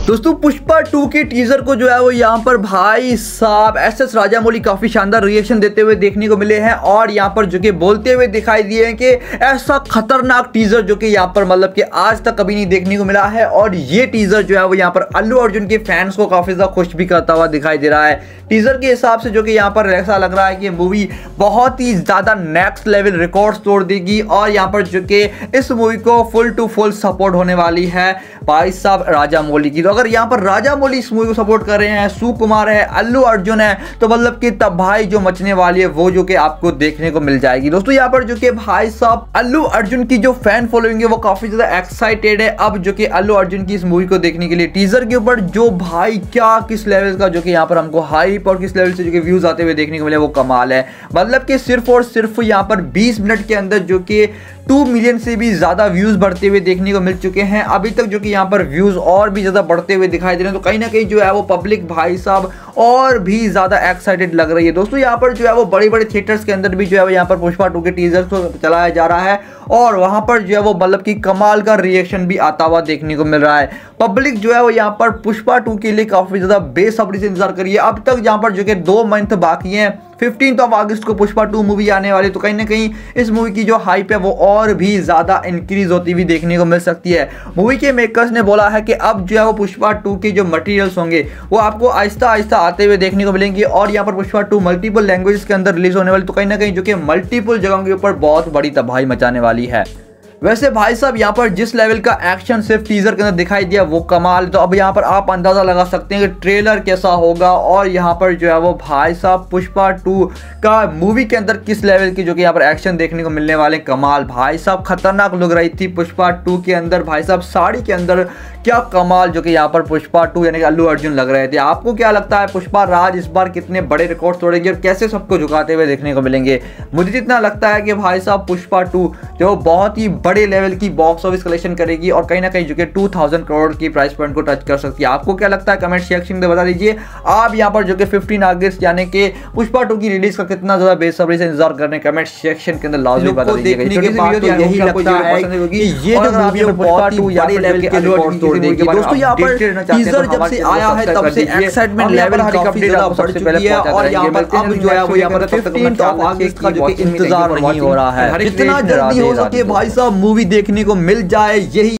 दोस्तों पुष्पा 2 के टीजर को जो है वो यहाँ पर भाई साहब एस राजामौली काफी शानदार रिएक्शन देते हुए देखने को मिले हैं और यहाँ पर जो कि बोलते हुए दिखाई दिए हैं कि ऐसा खतरनाक टीजर जो कि यहाँ पर मतलब कि आज तक कभी नहीं देखने को मिला है। और ये टीजर जो है वो यहाँ पर अल्लू अर्जुन के फैंस को काफी ज्यादा खुश भी करता हुआ दिखाई दे रहा है। टीजर के हिसाब से जो कि यहाँ पर ऐसा लग रहा है कि मूवी बहुत ही ज्यादा नेक्स्ट लेवल रिकॉर्ड्स तोड़ देगी और यहाँ पर जो कि इस मूवी को फुल टू फुल सपोर्ट होने वाली है भाई साहब राजामौली की। तो अगर यहाँ पर राजामौली इस मूवी को सपोर्ट कर रहे हैं, सुकुमार है, अल्लू अर्जुन है, तो मतलब कि तब भाई जो मचने वाली है वो जो कि आपको देखने को मिल जाएगी। दोस्तों यहाँ पर जो कि भाई साहब अल्लू अर्जुन की जो फैन फॉलोइंग है वो काफी ज्यादा एक्साइटेड है अब जो कि अल्लू अर्जुन की इस मूवी को देखने के लिए। टीजर के ऊपर जो भाई क्या किस लेवल का जो कि यहाँ पर हमको हाइप और किस लेवल से जो कि व्यूज आते हुए देखने को मिले वो कमाल है। मतलब कि सिर्फ और सिर्फ यहाँ पर 20 मिनट के अंदर जो कि 2 मिलियन से भी ज्यादा व्यूज बढ़ते हुए देखने को मिल चुके हैं। अभी तक जो कि यहाँ पर व्यूज और भी ज्यादा बढ़ते हुए दिखाई दे रहे हैं। तो कहीं ना कहीं जो है वो पब्लिक भाई साहब और भी ज्यादा एक्साइटेड लग रही है। दोस्तों यहाँ पर जो है वो बड़े बड़े थिएटर्स के अंदर भी जो है वो यहाँ पर पुष्पा 2 के टीजर को चलाया जा रहा है और वहां पर जो है वो मतलब कि कमाल का रिएक्शन भी आता हुआ देखने को मिल रहा है। पब्लिक जो है वो यहाँ पर पुष्पा 2 के लिए काफी ज्यादा बेसब्री से इंतजार करिए। अब तक यहाँ पर जो कि 2 मंथ बाकी हैं, 15 अगस्त को पुष्पा 2 मूवी आने वाली। तो कहीं ना कहीं इस मूवी की जो हाइप है वो और भी ज्यादा इंक्रीज होती हुई देखने को मिल सकती है। मूवी के मेकर्स ने बोला है कि अब जो है वो पुष्पा 2 के जो मटेरियल्स होंगे वो आपको आहिस्ता आहिस्ता आते हुए देखने को मिलेंगे और यहाँ पर पुष्पा 2 मल्टीपल लैंग्वेजेस के अंदर रिलीज होने वाली। तो कहीं ना कहीं जो कि मल्टीपल जगहों के ऊपर बहुत बड़ी तबाही मचाने वाली है। वैसे भाई साहब यहाँ पर जिस लेवल का एक्शन सिर्फ टीजर के अंदर दिखाई दिया वो कमाल। तो अब यहाँ पर आप अंदाजा लगा सकते हैं कि ट्रेलर कैसा होगा और यहाँ पर जो है वो भाई साहब पुष्पा 2 का मूवी के अंदर किस लेवल की जो कि यहाँ पर एक्शन देखने को मिलने वाले। कमाल भाई साहब खतरनाक लग रही थी पुष्पा 2 के अंदर भाई साहब साड़ी के अंदर क्या कमाल जो कि यहाँ पर पुष्पा 2 यानी कि अल्लू अर्जुन लग रहे थे। आपको क्या लगता है पुष्पा राज इस बार कितने बड़े रिकॉर्ड तोड़ेगी और कैसे सबको झुकाते हुए देखने को मिलेंगे? मुझे जितना लगता है कि भाई साहब पुष्पा 2 जो बहुत ही बड़े लेवल की बॉक्स ऑफिस कलेक्शन करेगी और कहीं ना कहीं जो कि 2000 करोड़ की प्राइस पॉइंट को टच कर सकती है। आपको क्या लगता है कमेंट सेक्शन में बता दीजिए। आप यहाँ पर जो कि 15 अगस्त यानी कि पुष्पा 2 की रिलीज का कितना ज्यादा बेसब्री से इंतजार कर रहे हैं कमेंट सेक्शन के अंदर लाजमी बता दीजिएगा। यही लगता है कि ये जो मूवी है बहुत ही बड़े लेवल के रिकॉर्ड तोड़ देगी। दोस्तों यहाँ पर टीजर जब से आया है तब से एक्साइटमेंट लेवल काफी ज्यादा बढ़ चुकी है और यहाँ पर अब जो है वो यहाँ पर 15 अगस्त का जो कि इंतजार नहीं हो रहा है। जितना जल्दी हो सके भाई साहब मूवी देखने को मिल जाए यही